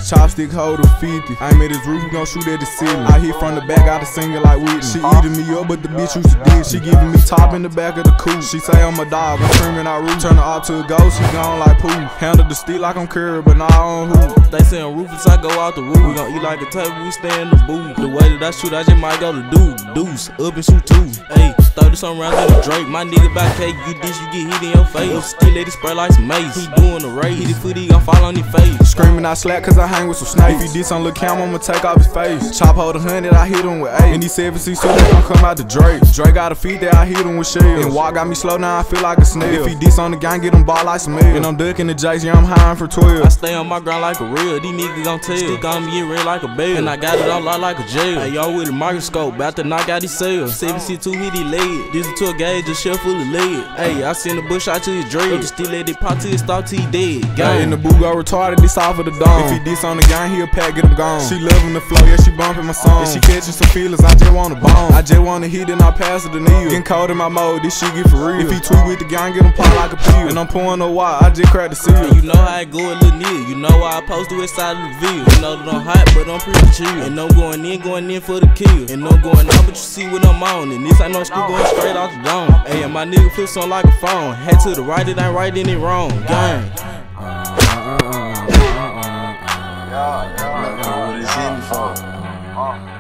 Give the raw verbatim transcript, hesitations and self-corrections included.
Chopstick hold a fifty. I ain't made his roof, we gon' shoot at the ceiling. I hit from the back, got to sing it like Whitney. She eating me up, but the bitch used to dig. She giving me top in the back of the coupe. She say I'm a dog, I'm screaming out rude. Turn her up to a ghost, she gone like poo. Handle the stick like I'm Curry, but nah, on who. They say I'm ruthless, I go out the roof. We gon' eat like a table, we stay in the booth. The way that I shoot, I just might go to do deuce, up and shoot two. Ayy, thirty some rounds in the Drake. My nigga back cake, you dish, you get hit in your face. Still let it spray like some mace. He doing the race, hit his foot, he gon' fall on his face. Screaming I slap cause I hang with some snakes. If he diss on Luh Cam, I'ma take off his face. Chop hold a hundred, I hit him with eight. And these seven C so they gon' come out the Drake. Drake got a feet that I hit him with shells. And walk got me slow, now I feel like a snail. If he diss on the gang, get him ball like some meal. And I'm ducking the J's, yeah I'm high for twelve. I stay on my ground like a real, these niggas gon' tell. Stick on me, get red like a bell. And I got it all out like a jail. Hey, y'all with a microscope, bout to knock out his cells. seven C two hit his leg. This is to a gauge, a shell full of lead. Hey, I send a bush out to his dread. Still let it pop till it stop till he dead. Gang. In the boo go retarded, this off of the dome. If he diss on the gang, he'll pack, get him gone. She loving the flow, yeah, she bumping my song. If she catching some feelings, I just want a bone. I just want to hit and I pass her the knee. Getting cold in my mode, this shit get for real. If he tweet with the gang, get him pop like a pill. And I'm pouring a wire, I just cracked the seal. And you know how I go with Luh Neal. You know why I post to west side of the view. You know that I'm hot, but I'm pretty chill. And I'm going in, going in for the kill. And I'm going out, but you see what I'm on. And this ain't no screw going straight out the dome. Hey, and my nigga flip something like a phone. Head to the right, it ain't right, then it wrong. Gang. What is hitting for?